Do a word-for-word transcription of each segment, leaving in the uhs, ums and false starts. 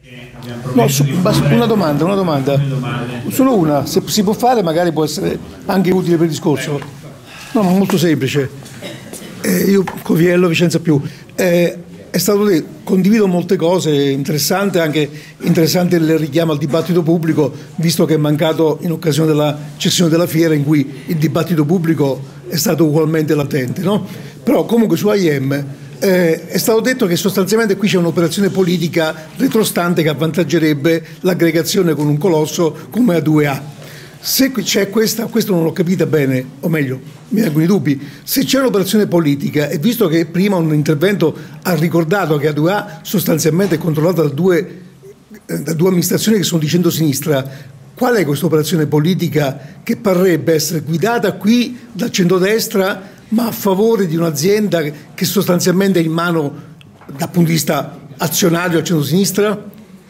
No, su, una domanda, una domanda, solo una, se si può fare magari può essere anche utile per il discorso. No, ma molto semplice. Eh, io Coviello, Vicenza più. Eh, è stato detto, condivido molte cose, interessante anche interessante il richiamo al dibattito pubblico, visto che è mancato in occasione della cessione della fiera in cui il dibattito pubblico è stato ugualmente latente, no? Però comunque su A I M Eh, è stato detto che sostanzialmente qui c'è un'operazione politica retrostante che avvantaggerebbe l'aggregazione con un colosso come A due A. Se c'è questa, questo non l'ho capita bene, o meglio, mi vengono i dubbi, se c'è un'operazione politica, e visto che prima un intervento ha ricordato che A due A sostanzialmente è controllata da due, da due amministrazioni che sono di centrosinistra, qual è questa operazione politica che parrebbe essere guidata qui dal centrodestra ma a favore di un'azienda che sostanzialmente è in mano dal punto di vista azionario al centro-sinistra?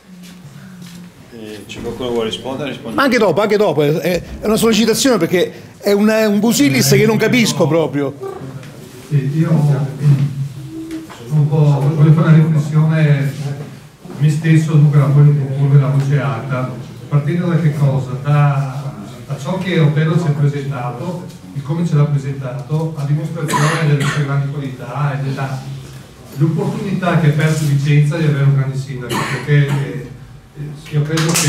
Eh, c'è qualcuno che vuole rispondere? rispondere? Ma anche dopo, anche dopo, è una sollecitazione perché è un, è un busillis che non capisco proprio. Sì, io un po' voglio fare una riflessione me stesso, dunque la voglio proporre la voce alta, partendo da che cosa? Da, da ciò che Otello ci ha presentato, di come ce l'ha presentato, a dimostrazione delle sue grandi qualità e dell'opportunità che ha perso Vicenza di avere un grande sindaco, perché eh, io credo che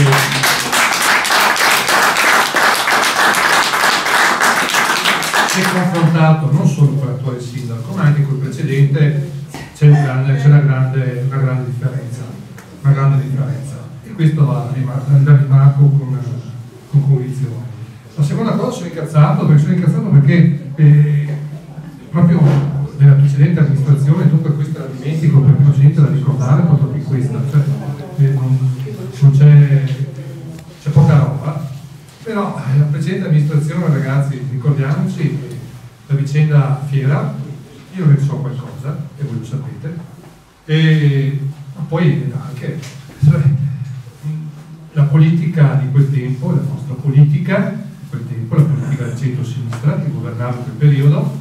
si è confrontato non solo con l'attuale sindaco ma anche col precedente, c'è una grande, una grande, una grande differenza, una grande differenza e questo la rimarco con, con convinzione. La seconda cosa, sono incazzato perché sono incazzato perché eh, proprio nella precedente amministrazione, dunque questa la dimentico perché non c'è niente da ricordare proprio in questa, cioè, eh, non, non c'è, c'è poca roba, però eh, la precedente amministrazione, ragazzi, ricordiamoci la vicenda Fiera, io ne so qualcosa e voi lo sapete, e ma poi anche cioè, la politica di quel tempo, la nostra politica quel tempo, la politica del centro-sinistra che governava in quel periodo,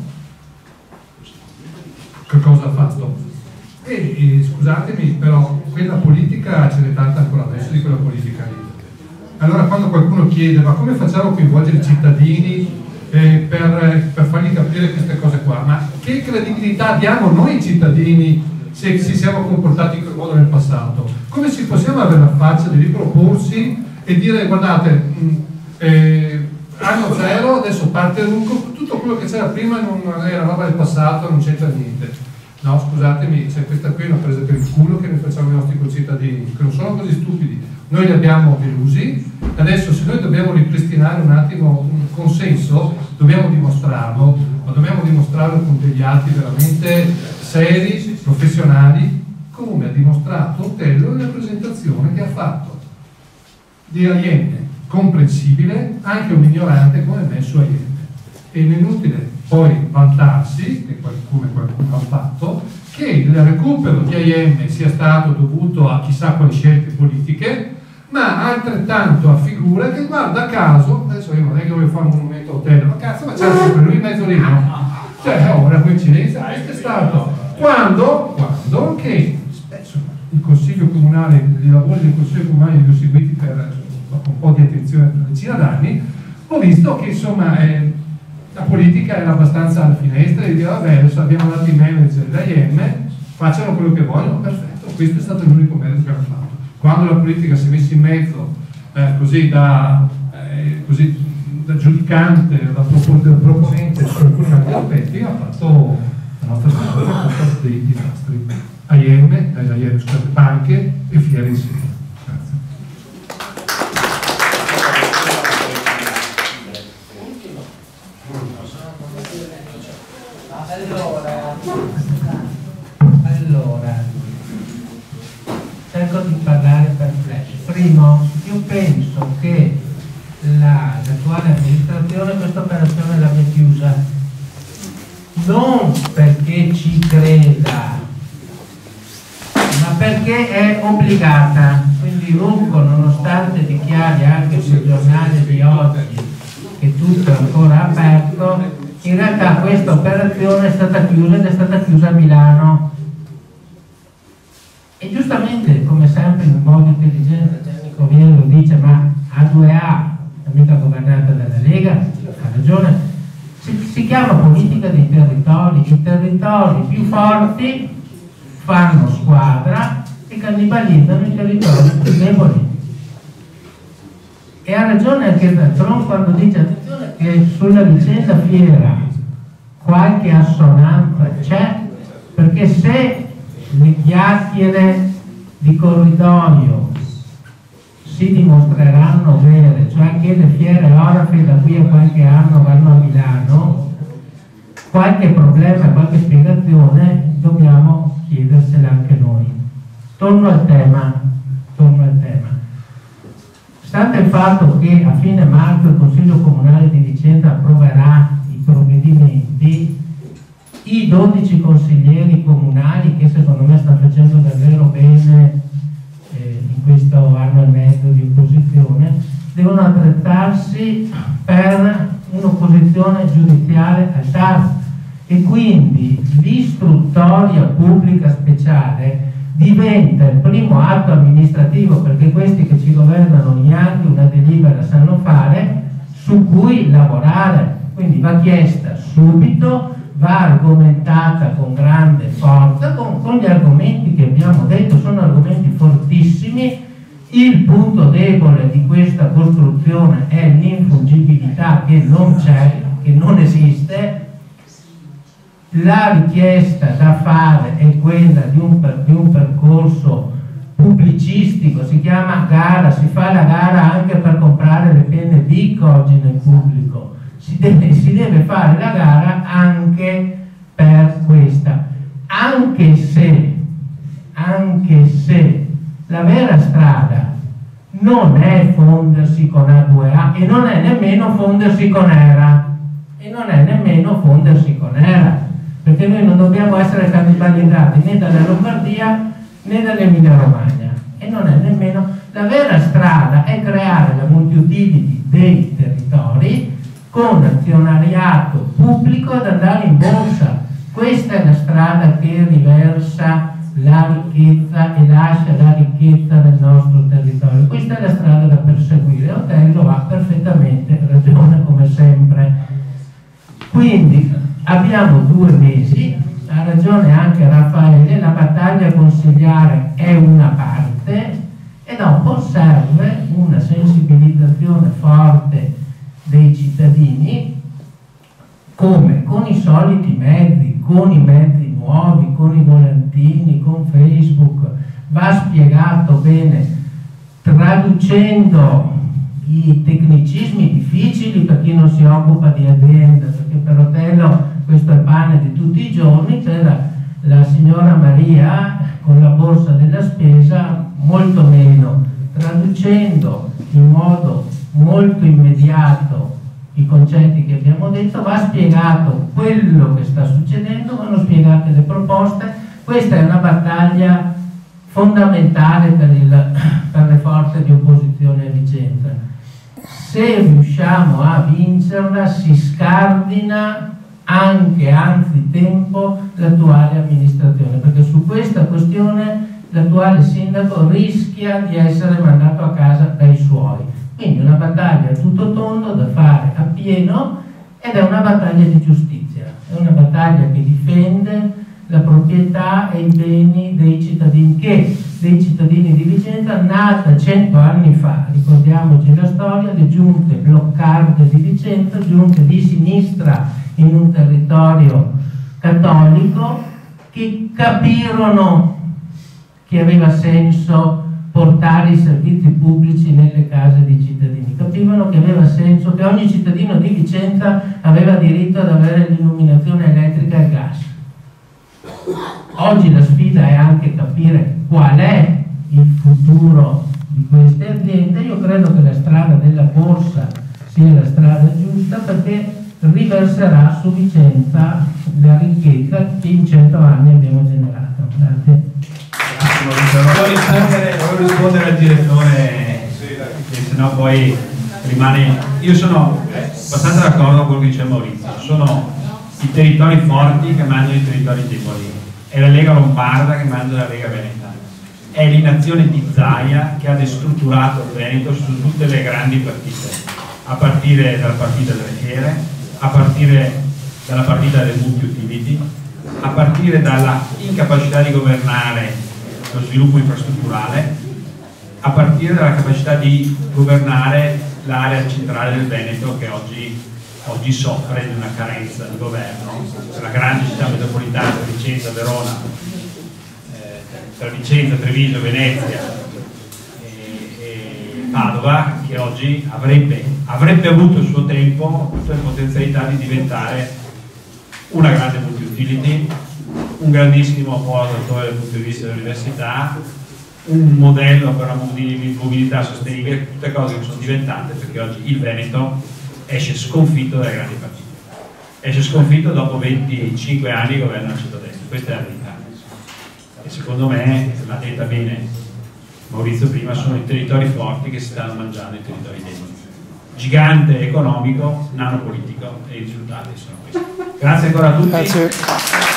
che cosa ha fatto? E, e scusatemi, però quella politica ce n'è tanta ancora adesso di quella politica lì. Allora quando qualcuno chiede ma come facciamo a coinvolgere i cittadini eh, per, per fargli capire queste cose qua, ma che credibilità diamo noi cittadini se ci siamo comportati in quel modo nel passato? Come ci possiamo avere la faccia di riproporsi e dire guardate mh, eh, anno zero, adesso parte lungo, tutto quello che c'era prima non era roba del passato, non c'entra niente. No, scusatemi, c'è questa qui è una presa per il culo che noi facciamo i nostri concittadini, che non sono così stupidi. Noi li abbiamo delusi, adesso se noi dobbiamo ripristinare un attimo un consenso, dobbiamo dimostrarlo, ma dobbiamo dimostrarlo con degli atti veramente seri, professionali, come ha dimostrato Otello nella presentazione che ha fatto di A I M, comprensibile anche un ignorante come me su A I M. È inutile poi vantarsi, che come qualcuno ha fatto, che il recupero di A I M sia stato dovuto a chissà quali scelte politiche, ma altrettanto a figure che guarda caso, adesso io non è che voglio fare un monumento a Otello, ma cazzo, ma c'è sempre lui in mezzo lì, no? Cioè, oh, una coincidenza, questo è stato quando, quando che spesso il Consiglio Comunale, i lavori del Consiglio Comunale li ho seguiti per un po' di attenzione per una decina d'anni, ho visto che insomma eh, la politica era abbastanza alla finestra e dire vabbè adesso abbiamo dato i manager dell'A I M, facciano quello che vogliono, perfetto, questo è stato l'unico merito che hanno fatto. Quando la politica si è messa in mezzo eh, così, da, eh, così da giudicante, da proponente su alcuni altri aspetti, ha fatto la nostra strada dei disastri. A I M, eh, A I M scusate, banche e fiere insieme. Allora, allora, cerco di parlare per flash. Primo, io penso che l'attuale amministrazione questa operazione l'abbia chiusa, non perché ci creda, ma perché è obbligata. Quindi Rucco, nonostante dichiari anche sul giornale di oggi che tutto è ancora aperto, in realtà questa operazione è stata chiusa ed è stata chiusa a Milano. E giustamente, come sempre in modo intelligente, Gianni Coviello dice: ma A due A è mica governata dalla Lega, ha ragione, si, si chiama politica dei territori. I territori più forti fanno squadra e cannibalizzano i territori più deboli. E ha ragione anche Veltron quando dice, attenzione, che sulla vicenda Fiera qualche assonanza c'è, perché se le chiacchiere di corridoio si dimostreranno vere, cioè che le fiere orafe da qui a qualche anno vanno a Milano, qualche problema, qualche spiegazione dobbiamo chiedersela anche noi. Torno al tema, torno al tema. Stante il fatto che a fine marzo il Consiglio Comunale di Vicenza approverà i provvedimenti, i dodici consiglieri comunali, che secondo me stanno facendo davvero bene eh, in questo anno e mezzo di opposizione, devono attrezzarsi per un'opposizione giudiziale al T A R, e quindi l'istruttoria pubblica speciale diventa il primo atto amministrativo, perché questi che ci governano neanche una delibera sanno fare, su cui lavorare. Quindi va chiesta subito, va argomentata con grande forza, con, con gli argomenti che abbiamo detto, sono argomenti fortissimi. Il punto debole di questa costruzione è l'infungibilità, che non c'è, che non esiste. La richiesta da fare è quella di un, per, di un percorso pubblicistico, si chiama gara, si fa la gara anche per comprare le penne Bic oggi nel pubblico, si deve, si deve fare la gara anche per questa, anche se, anche se la vera strada non è fondersi con A due A e non è nemmeno fondersi con ERA, e non è nemmeno fondersi con ERA, perché noi non dobbiamo essere cannibalizzati né dalla Lombardia né dall'Emilia Romagna, e non è nemmeno la vera strada, è creare la multiutility dei territori con azionariato pubblico ad andare in borsa. Questa è la strada che riversa la ricchezza e lascia la ricchezza nel nostro territorio. Questa è la strada da perseguire. Otello ha perfettamente ragione, come sempre. Quindi abbiamo due mesi, ha ragione anche Raffaele, la battaglia consigliare è una parte, e dopo serve una sensibilizzazione forte dei cittadini, come con i soliti mezzi, con i mezzi nuovi, con i volantini, con Facebook. Va spiegato bene, traducendo i tecnicismi difficili per chi non si occupa di azienda, perché per Otello questo è il pane di tutti i giorni. C'era la signora Maria con la borsa della spesa, molto meno, traducendo in modo molto immediato i concetti che abbiamo detto. Va spiegato quello che sta succedendo, vanno spiegate le proposte. Questa è una battaglia fondamentale per, il, per le forze di opposizione a Vicenza. Se riusciamo a vincerla, si scardina anche anzitempo l'attuale amministrazione, perché su questa questione l'attuale sindaco rischia di essere mandato a casa dai suoi. Quindi una battaglia a tutto tondo da fare a pieno, ed è una battaglia di giustizia, è una battaglia che difende la proprietà e i beni dei cittadini, che dei cittadini di Vicenza, nata cento anni fa, ricordiamoci la storia, le giunte bloccarde di Vicenza, giunte di sinistra in un territorio cattolico, che capirono che aveva senso portare i servizi pubblici nelle case dei cittadini, capivano che aveva senso, che ogni cittadino di Vicenza aveva diritto ad avere l'illuminazione elettrica e il gas. Oggi la sfida è anche capire qual è il futuro di queste aziende. Io credo che la strada della borsa sia la strada giusta, perché riverserà su Vicenza la ricchezza che in cento anni abbiamo generato. Grazie. Volevo rispondere, volevo rispondere al direttore, che sennò poi rimane. Io sono abbastanza d'accordo con quello che dice Maurizio. Sono i territori forti che mangiano i territori deboli, è la Lega Lombarda che mangia la Lega Veneta. è l'inazione di Zaia che ha destrutturato il Veneto su tutte le grandi partite, a partire dalla partita delle fiere, a partire dalla partita del multi-utility, a partire dalla incapacità di governare lo sviluppo infrastrutturale, a partire dalla capacità di governare l'area centrale del Veneto che oggi, oggi soffre di una carenza di governo. La grande città metropolitana, Vicenza, Verona, eh, tra Vicenza, Treviso, Venezia e, e Padova, che oggi avrebbe, avrebbe avuto il suo tempo tutte le potenzialità di diventare una grande multi-utility, un grandissimo polo dal punto di vista dell'università, un modello per la mobilità sostenibile, tutte cose che sono diventate, perché oggi il Veneto esce sconfitto dalle grandi partite, esce sconfitto dopo venticinque anni di governo al centrodestra. Questa è la verità e secondo me, l'ha detta bene Maurizio prima, sono i territori forti che si stanno mangiando i territori deboli. Gigante economico, nano politico, e i risultati sono questi. Grazie ancora a tutti. Grazie.